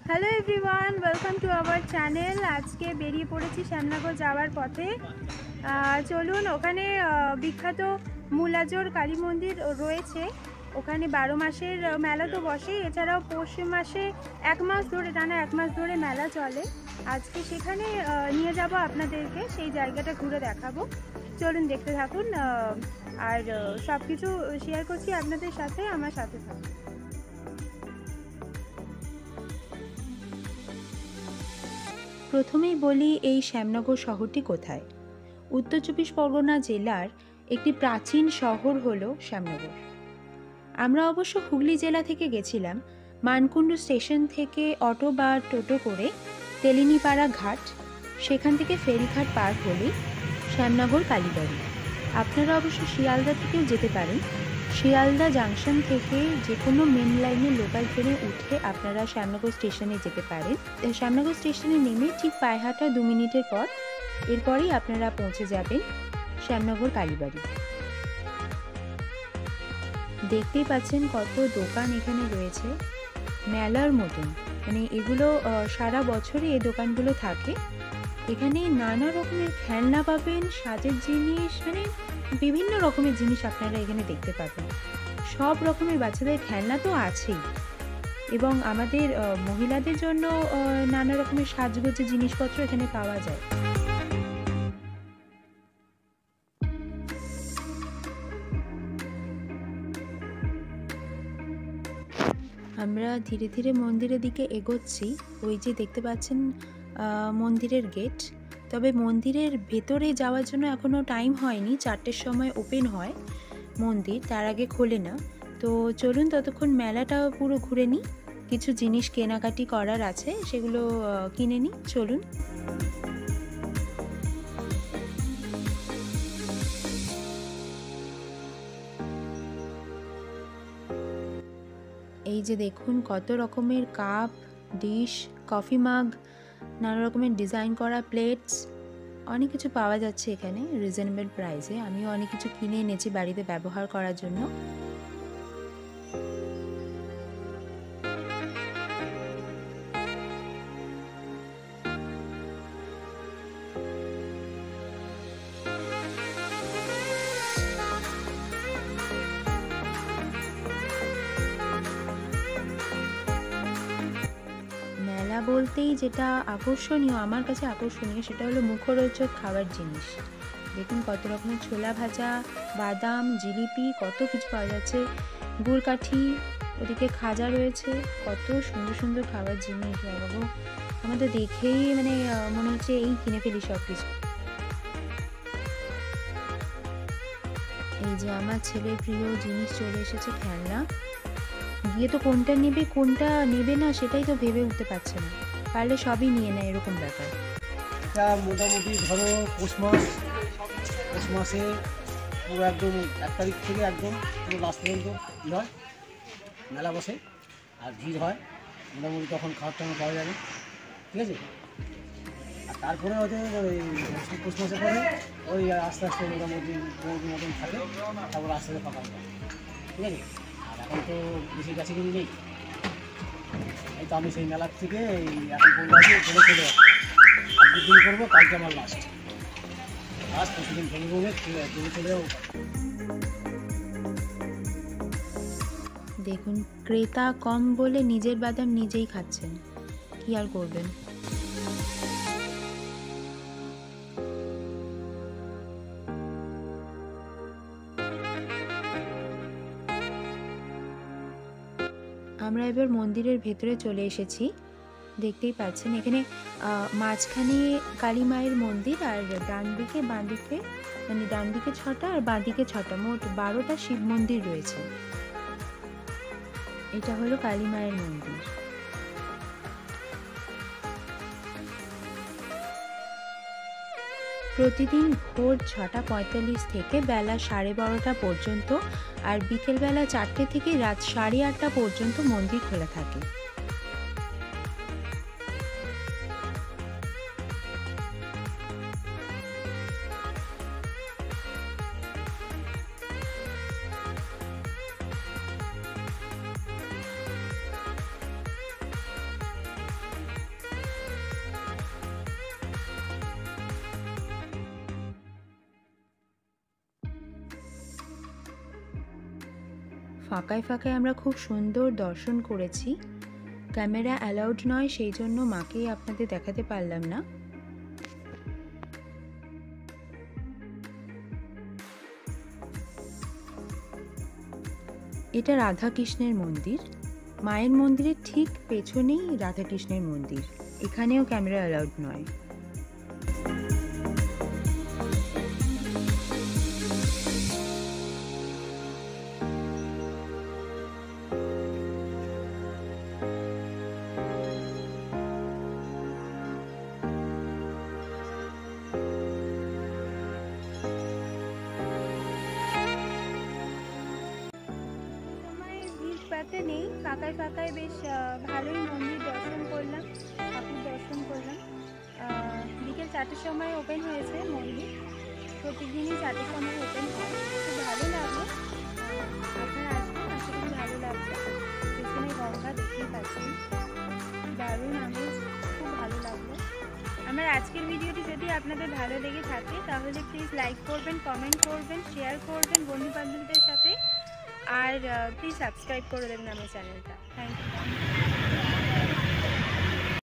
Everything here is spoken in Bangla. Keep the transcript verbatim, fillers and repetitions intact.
Hello everyone, welcome to our channel. আজকে বেরিয়ে পড়েছি শ্যামনগর যাওয়ার পথে। চলুন, ওখানে বিখ্যাত মূলাজোর কালী মন্দির রয়েছে। ওখানে বারো মাসের মেলা তো বসেই, এছাড়াও পৌষ মাসে এক মাস ধরে টানা এক মাস ধরে মেলা চলে। আজকে সেখানে নিয়ে যাব আপনাদেরকে, সেই জায়গাটা ঘুরে দেখাবো। চলুন দেখতে থাকুন, আর সব কিছু শেয়ার করছি আপনাদের সাথে, আমার সাথে থাকুন। প্রথমেই বলি এই শ্যামনগর শহরটি কোথায়। উত্তর চব্বিশ পরগনা জেলার একটি প্রাচীন শহর হলো শ্যামনগর। আমরা অবশ্য হুগলি জেলা থেকে গেছিলাম। মানকুণ্ডু স্টেশন থেকে অটো বা টোটো করে তেলিনীপাড়া ঘাট, সেখান থেকে ফেরিঘাট পার হলেই শ্যামনগর কালীবাড়ি। আপনারা অবশ্য শিয়ালদা থেকেও যেতে পারেন। শিয়ালদা জাংশন থেকে যে কোনো মেন লাইনে লোকাল ট্রেনে উঠে আপনারা শ্যামনগর স্টেশনে যেতে পারেন। শ্যামনগর স্টেশনে নেমে ঠিক পায়ে হাঁটা দু মিনিটের পথ, এরপরেই আপনারা পৌঁছে যাবেন শ্যামনগর কালীবাড়ি। দেখতেই পাচ্ছেন কত দোকান এখানে রয়েছে, মেলার মতন। মানে এগুলো সারা বছরই এই দোকানগুলো থাকে। এখানে নানা রকমের খেলনা পাবেন, সাজের জিনিস, মানে বিভিন্ন রকমের জিনিস আপনারা এখানে দেখতে পাবেন। সব রকমের বাচ্চাদের খেলনা তো আছেই, এবং আমাদের মহিলাদের জন্য নানা রকমের সাজগোজের জিনিসপত্র এখানে পাওয়া যায়। আমরা ধীরে ধীরে মন্দিরের দিকে এগোচ্ছি। ওই যে দেখতে পাচ্ছেন মন্দিরের গেট। তবে মন্দিরের ভেতরে যাওয়ার জন্য এখনও টাইম হয়নি। চারটের সময় ওপেন হয় মন্দির, তার আগে খোলে না। তো চলুন ততক্ষণ মেলাটা পুরো ঘুরে নিই। কিছু জিনিস কেনাকাটি করার আছে, সেগুলো কিনে নিই। চলুন। এই যে দেখুন কত রকমের কাপ, ডিশ, কফি মাগ, নানা রকমের ডিজাইন করা প্লেটস, অনেক কিছু পাওয়া যাচ্ছে এখানে রিজনেবল প্রাইসে। আমিও অনেক কিছু কিনে এনেছি বাড়িতে ব্যবহার করার জন্য। মেলা বলতেই যেটা আকর্ষণীয়, আমার কাছে আকর্ষণীয়, সেটা হলো মুখরোচক খাবার জিনিস। দেখুন কত রকমের ছোলা ভাজা, বাদাম, জিলিপি, কত কিছু পাওয়া যাচ্ছে। গুড়কাঠি, ওদিকে খাজা রয়েছে, কত সুন্দর সুন্দর খাবার জিনিস। বাবা, আমাদের দেখেই মানে মনে হচ্ছে এই কিনে ফেলি সব কিছু। এই যে আমার ছেলের প্রিয় জিনিস চলে এসেছে, খেলনা। গিয়ে তো কোনটা নেবে কোনটা নেবে না সেটাই তো ভেবে উঠতে পারছে না। পারলে সবই নিয়ে নেয়, এরকম ব্যাপার। এটা মোটামুটি ধরো পৌষ মাস পৌষ মাসে পুরো একদম এক তারিখ থেকে একদম পুরো লাস্ট পর্যন্ত কী হয়, মেলা বসে আর ভিড় হয়। মোটামুটি তখন খাওয়ার টাওয়ার পাওয়া যাবে, ঠিক আছে। আর তারপরে হয়তো ওই পৌষ মাসের পরে ওই আস্তে আস্তে মোটামুটি পনেরো মতন থাকে, তারপর আস্তে আস্তে পাকা যায়, ঠিক আছে। আর এখন তো বেশি কাছে কিন্তু নেই। এই তো আমি সেই মেলার থেকে এই এখন পর্যন্ত আছি, চলে চলে যাচ্ছি। আর দুদিন করবো, কালকে আমার লাস্ট লাস্ট প্রতিদিন ফেলে করবে, চলে চলে যাবো। দেখুন ক্রেতা কম বলে নিজের বাদাম নিজেই খাচ্ছেন, কি আর করবেন। আমরা এবার মন্দিরের ভেতরে চলে এসেছি। দেখতেই পাচ্ছেন এখানে মাঝখানে কালী মায়ের মন্দির, আর ডান দিকে বাঁ দিকে, মানে ডান দিকে ছটা আর বাঁ দিকে ছটা, মোট বারোটা শিব মন্দির রয়েছে। এটা হলো কালী মায়ের মন্দির। প্রতিদিন ভোর ছটা পঁয়তাল্লিশ থেকে বেলা সাড়ে বারোটা পর্যন্ত, আর বিকেলবেলা চারটে থেকে রাত সাড়ে আটটা পর্যন্ত মন্দির খোলা থাকে। ফাঁকায় ফাঁকায় আমরা খুব সুন্দর দর্শন করেছি। ক্যামেরা অ্যালাউড নয়, সেই জন্য মাকেই আপনাদের দেখাতে পারলাম না। এটা রাধাকৃষ্ণের মন্দির। মায়ের মন্দিরের ঠিক পেছনেই রাধাকৃষ্ণের মন্দির। এখানেও ক্যামেরা অ্যালাউড নয়। পাতে নেই, ফাঁকায় ফাঁকায় বেশ ভালোই মন্দির দর্শন করলাম, ঠাকুর দর্শন করলাম। বিকেল চারটের সময় ওপেন হয়েছে মন্দির, প্রতিদিনই চারটের সময় ওপেন হয়। খুব ভালো লাগলো, আপনারা আসবেন, আশা করি ভালো লাগবে। পেছনে গঙ্গা দেখতেই পাচ্ছেন, দারুণ আমেজ, খুব ভালো লাগলো। আমার আজকের ভিডিওটি যদি আপনাদের ভালো লেগে থাকে তাহলে প্লিজ লাইক করবেন, কমেন্ট করবেন, শেয়ার করবেন বন্ধু বান্ধবীদের সাথে, আর প্লিজ সাবস্ক্রাইব করে দেবেন আমার চ্যানেলটা। Thank you.